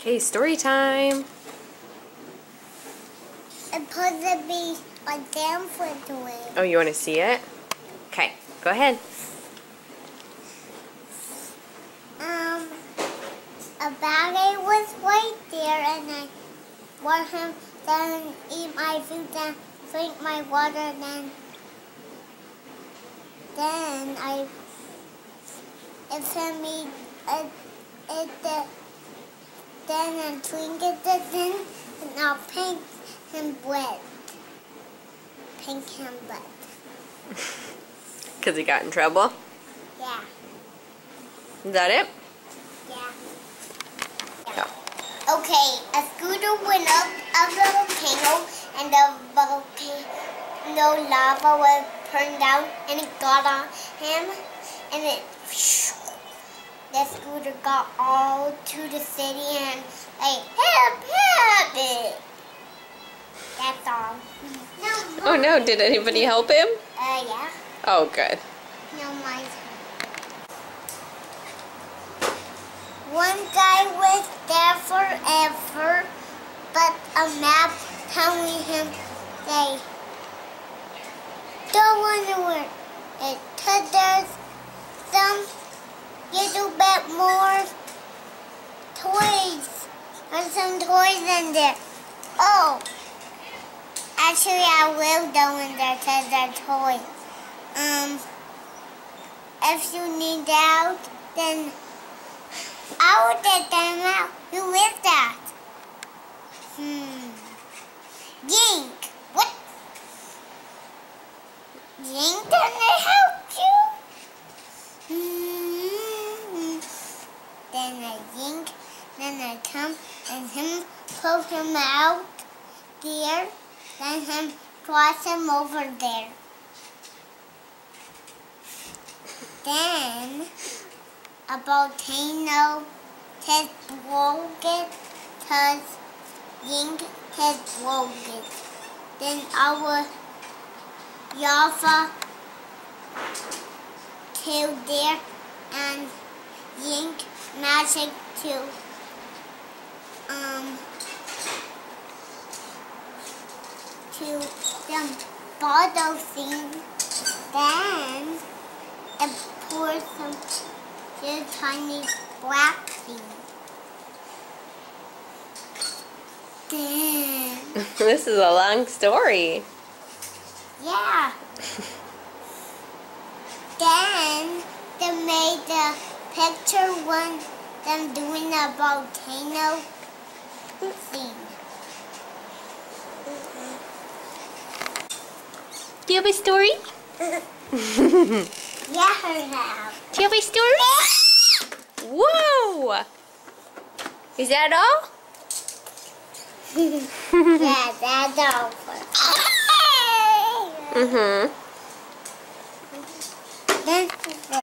Okay, story time. It's supposed to be a damn toy. Oh, you want to see it? Okay, go ahead. A baggie was right there, and I want him to eat my food and drink my water, then I then I drink it then, and I'll paint him wet. Paint him wet. Because he got in trouble? Yeah. Is that it? Yeah. Yeah. Okay, a scooter went up the volcano, and the volcano lava was turned down, and it got on him, and the scooter got all to the city, and like, help, help it. That's all. Oh no, did anybody help him? Yeah. Oh, good. No, mine. One guy was there forever, but a map telling him they don't want to work it, 'cause there's some little bit more toys. There's some toys in there. Oh, actually I will go in there 'cause they're toys. If you need out, then I will get them out. Who is that? Yink. What? Yink, can I help you? Then I yink, then I come, and him pull him out there, then him cross him over there. Then a volcano has broken, cause Yink has broken. Then our Java killed there, and Yink magic to the bottle thing. Then it pours some little tiny black thing. Then This is a long story. yeah. Then they made the picture when them doing a volcano thing. Do you have a story? Yeah, I have. Do you have a story? Whoa! Is that all? Yeah, that's all. Mm-hmm.